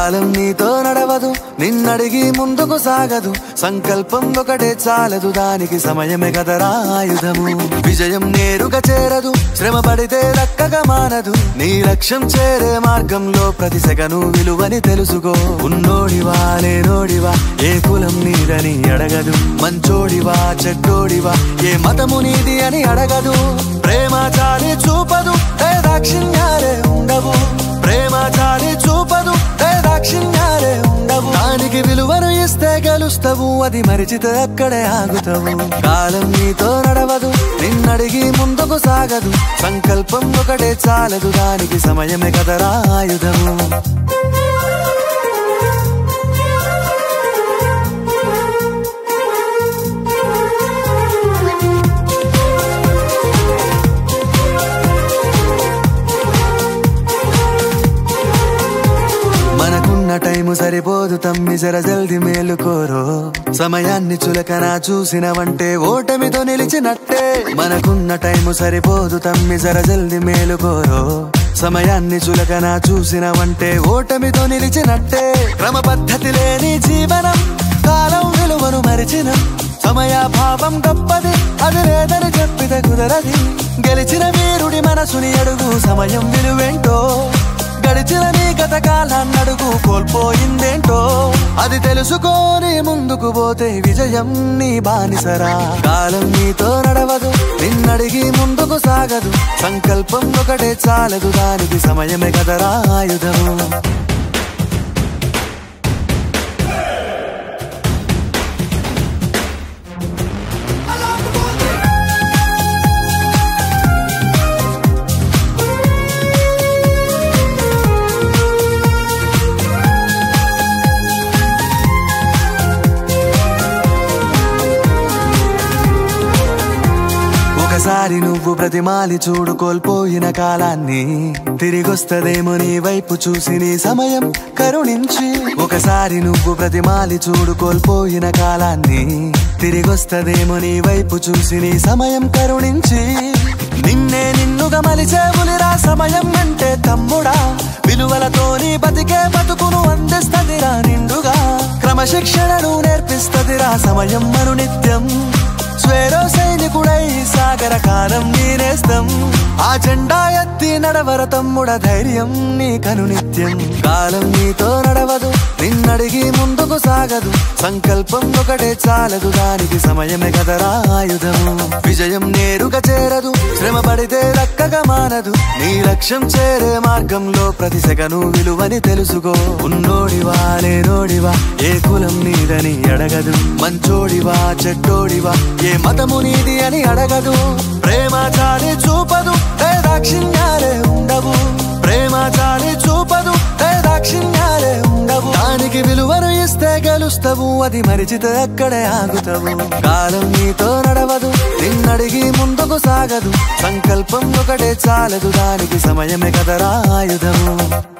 కాలం నీతో నడవదు, నిన్నడిగి ముందుకు సాగదు. సంకల్పం ఒకటే చాలదు, దానికి సమయమే కదరా ఆయుధము. విజయం నేరుగా చేరదు, శ్రమ పడితే దక్కగా మానదు. నీ లక్ష్యం చేరే మార్గంలో ప్రతి సెకను విలువని తెలుసుకో. ఉన్నోడివా లేనోడివా, ఏ కులం నీదని అడగదు. మంచోడివా చెడ్డోడివా, ఏ మతము నీది అని అడగదు. ప్రేమ చాలి చూపదు, దాక్షిణ్యాలే ఉండవు. ప్రేమ చాలి చూపదు, దాక్షిణ్యాలే ఉండవు. దానికి విలువను ఇస్తే గెలుస్తావు, అది మరిచితే అక్కడే ఆగుతావు. కాలం నీతో నడవదు, నిన్నడిగి ముందుకు సాగదు. సంకల్పం ఒకటే చాలదు, దానికి సమయమే కదరా ఆయుధము. టైము సరిపోదు తమ్మి, జర జల్ది మేలుకోరో. సమయాన్ని చులకనా చూసినవంటే ఓటమితో నిలిచినట్టే. మనకున్న టైము సరిపోదు తమ్మి, జర జల్ది మేలుకోరో. సమయాన్ని చులకనా చూసినవంటే ఓటమితో నిలిచినట్టే. క్రమ పద్ధతి లేని జీవనం, కాలం విలువను మరిచినం. సమయాభావం గొప్పది, అది లేదని చెప్పితే కుదరది. గెలిచిన వీరుడి మనసుని అడుగు, సమయం విలువేంటో. గడిచిన నీ గత కాలాన్నడుగు, కోల్పోయిందేంటో. అది తెలుసుకొని ముందుకు పోతే విజయం నీ బానిసరా. కాలం నీతో నడవదు, నిన్నడిగి ముందుకు సాగదు. సంకల్పం ఒకటే చాలదు, దానికి సమయమే కదరా ఆయుధము. ఒకసారి నువ్వు ప్రతిమాలి చూడు కోల్పోయిన కాలాన్ని. తిరిగొస్తదేమో నీ వైపు చూసి నీ సమయం కరుణించి. ఒకసారి నువ్వు ప్రతిమాలి చూడు కోల్పోయిన కాలాన్ని. తిరిగొస్తదేమో నీ వైపు చూసి నీ సమయం కరుణించి. నిన్నే నిన్నుగా మలిచేవులిరా సమయం అంటే తమ్ముడా. విలువలతోని బతికే బతుకును అందిస్తదిరా నిండుగా. క్రమశిక్షణను నేర్పిస్తదిరా సమయం మరు నిత్యం. స్వేరో సైనికుడై సాగర కాలం నీనేస్తం. ఆ జెండా ఎత్తి నడవర తమ్ముడ, ధైర్యం నీ కనునిత్యం. కాలం నీతో నడవదు, నిన్నడిగి ముందుకు సాగదు. సంకల్పం ఒకటే చాలదు, దానికి సమయమే కదరా ఆయుధము. విజయం నేరుగా చేరదు, శ్రమ పడితే దక్కగా మానదు. నీ లక్ష్యం చేరే మార్గంలో ప్రతి సెకను విలువని తెలుసుకో. ఉన్నోడివా లేనోడివా, ఏ కులం నీదని అడగదు. మంచోడివా చెడ్డోడివా, ఏ మతము నీది అని అడగదు. ప్రేమ చాలి చూపదు, దాక్షిణ్యాలే ఉండవు. ప్రేమ చాలి చూపదు, దాక్షిణ్యాలే ఉండవు. దానికి విలువను ఇస్తే గెలుస్తావు, అది మరిచితే అక్కడే ఆగుతావు. కాలం నీతో నడవదు, నిన్నడిగి ముందుకు సాగదు. సంకల్పం ఒకటే చాలదు, దానికి సమయమే కదరా ఆయుధము.